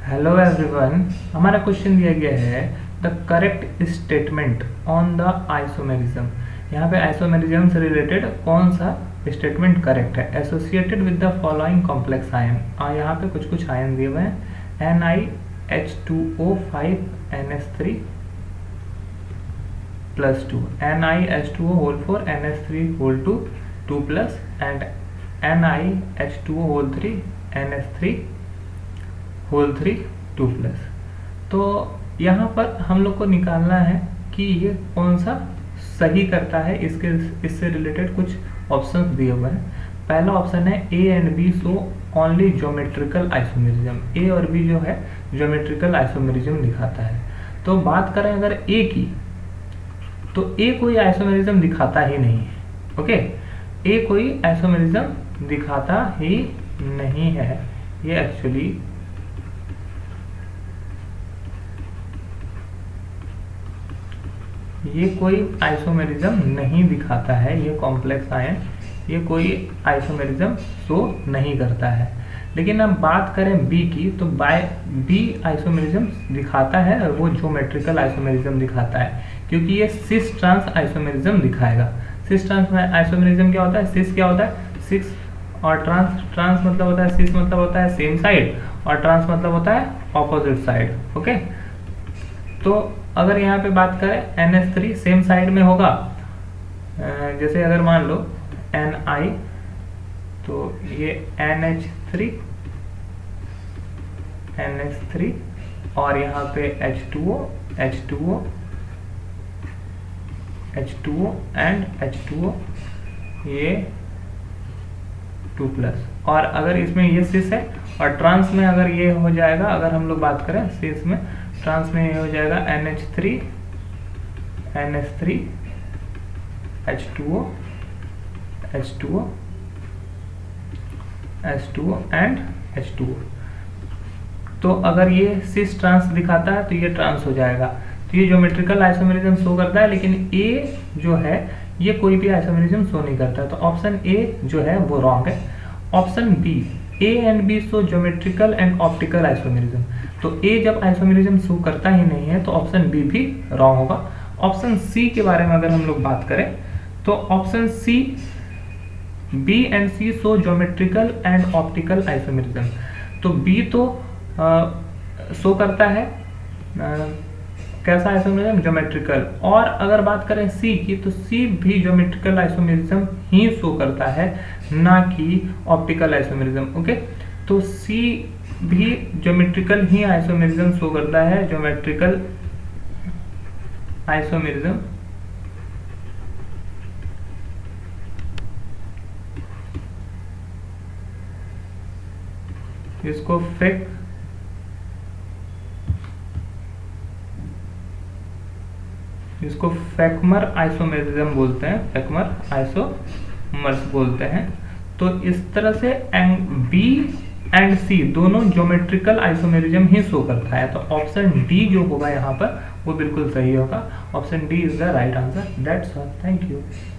Hello everyone, हमारा question दिया गया है the correct statement on the isomerism. यहाँ पे आइसोमेरिज्म से रिलेटेड कौन सा स्टेटमेंट करेक्ट है। Associated with the following complex ion, और यहाँ पे कुछ आयन दिए हुए हैं NiH2O5 NS3+2, NiH2O whole 4 NS3 whole 2 plus and NiH2O whole 3 NS3 whole 3 2 प्लस। तो यहाँ पर हम लोग को निकालना है कि ये कौन सा सही करता है। इससे रिलेटेड कुछ ऑप्शंस दिए हुए हैं। पहला ऑप्शन है A and B so only geometrical isomerism. A और बी जो है ज्योमेट्रिकल आइसोमेरिज्म दिखाता है। तो बात करें अगर ए की, तो ए कोई आइसोमेरिज्म दिखाता ही नहीं है। ओके, ए कोई आइसोमेरिज्म दिखाता ही नहीं है। ये एक्चुअली ये कोई आइसोमेरिज्म नहीं दिखाता है। ये कॉम्प्लेक्स आयन ये कोई आइसोमेरिज्म शो नहीं करता है। लेकिन अब बात करें बी की, तो बी आइसोमेरिज्म दिखाता है और वो ज्योमेट्रिकल आइसोमेरिज्म दिखाता है, क्योंकि ये सिस ट्रांस आइसोमेरिज्म दिखाएगा। सिस ट्रांस आइसोमेरिज्म क्या होता है? सिस क्या होता है? सिक्स, और ट्रांस मतलब होता है, सिस मतलब होता है सेम साइड, और ट्रांस मतलब होता है ऑपोजिट साइड। ओके, तो अगर यहाँ पे बात करें NH3 सेम साइड में होगा, जैसे अगर मान लो Ni, तो ये NH3 और यहाँ पे H2O एंड H2O, ये 2 प्लस। और अगर इसमें ये सिस है, और ट्रांस में अगर ये हो जाएगा, अगर हम लोग बात करें सिस में, ट्रांस में ये हो जाएगा NH3 H2O एंड H2O। तो अगर ये सिस ट्रांस दिखाता है तो ये ट्रांस हो जाएगा। तो ये ज्योमेट्रिकल आइसोमेरिज्म शो करता है, लेकिन ए जो है ये कोई भी आइसोमेरिज्म शो नहीं करता। तो ऑप्शन ए जो है वो रॉन्ग है। Option B, A and B show geometrical and optical isomerism. तो ए जब आइसोमेरिज्म शो करता ही नहीं है तो ऑप्शन बी भी रॉन्ग होगा। ऑप्शन सी के बारे में अगर हम लोग बात करें, तो option C, B and C show geometrical and optical isomerism. तो बी तो शो करता है कैसा आइसोमेरिज्म? ज्योमेट्रिकल। और अगर बात करें सी की, तो सी भी ज्योमेट्रिकल आइसोमेरिज्म ही शो करता है, ना कि ऑप्टिकल आइसोमेरिज्म। ओके, तो सी भी ज्योमेट्रिकल ही आइसोमेरिज्म शो करता है। ज्योमेट्रिकल आइसोमेरिज्म इसको फैक्मर आइसोमेरिज्म बोलते हैं, फैक्मर आइसोमर्स बोलते हैं। तो इस तरह से बी एंड सी दोनों ज्योमेट्रिकल आइसोमेरिज्म ही शो करता है। तो ऑप्शन डी जो होगा यहाँ पर वो बिल्कुल सही होगा। Option D is the right answer. That's all, thank you.